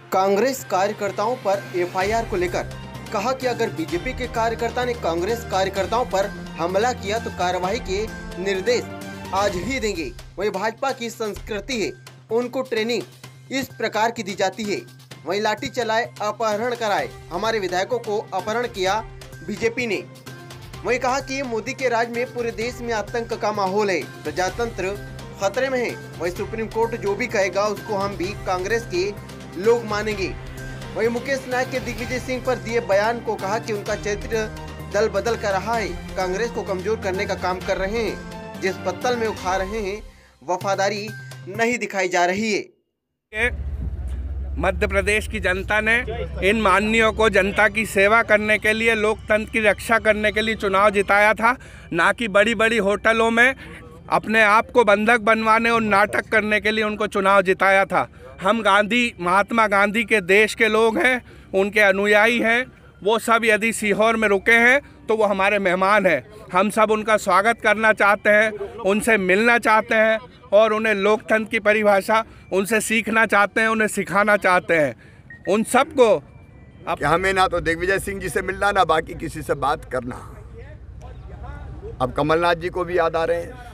कांग्रेस कार्यकर्ताओं पर एफआईआर को लेकर कहा कि अगर बीजेपी के कार्यकर्ता ने कांग्रेस कार्यकर्ताओं पर हमला किया तो कार्रवाई के निर्देश आज ही देंगे। वहीं भाजपा की संस्कृति है, उनको ट्रेनिंग इस प्रकार की दी जाती है। वहीं लाठी चलाए, अपहरण कराए, हमारे विधायकों को अपहरण किया बीजेपी ने। वहीं कहा कि मोदी के राज में पूरे देश में आतंक का माहौल है, प्रजातंत्र खतरे में है। वहीं सुप्रीम कोर्ट जो भी कहेगा उसको हम भी कांग्रेस के लोग मानेंगे। वहीं मुकेश नायक के दिग्विजय सिंह पर दिए बयान को कहा कि उनका चरित्र दल बदल कर रहा है, कांग्रेस को कमजोर करने का काम कर रहे हैं। जिस पत्तल में उखा रहे हैं वफादारी नहीं दिखाई जा रही है। मध्य प्रदेश की जनता ने इन माननीयों को जनता की सेवा करने के लिए, लोकतंत्र की रक्षा करने के लिए चुनाव जिताया था, ना कि बड़ी बड़ी होटलों में अपने आप को बंधक बनवाने और नाटक करने के लिए उनको चुनाव जिताया था। हम महात्मा गांधी के देश के लोग हैं, उनके अनुयायी हैं। वो सब यदि सीहोर में रुके हैं तो वो हमारे मेहमान हैं। हम सब उनका स्वागत करना चाहते हैं, उनसे मिलना चाहते हैं और उन्हें लोकतंत्र की परिभाषा उनसे सीखना चाहते हैं, उन्हें सिखाना चाहते हैं। उन सबको हमें ना तो दिग्विजय सिंह जी से मिलना, ना बाकी किसी से बात करना। अब कमलनाथ जी को भी याद आ रहे हैं।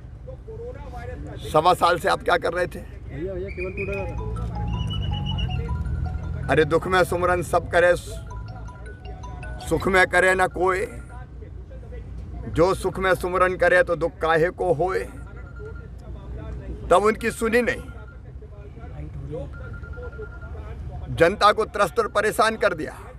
1.25 साल से आप क्या कर रहे थे? अरे दुख में सुमरन सब करे, सुख में करे ना कोई। जो सुख में सुमरन करे तो दुख काहे को होए। तब उनकी सुनी नहीं, जनता को त्रस्त और परेशान कर दिया।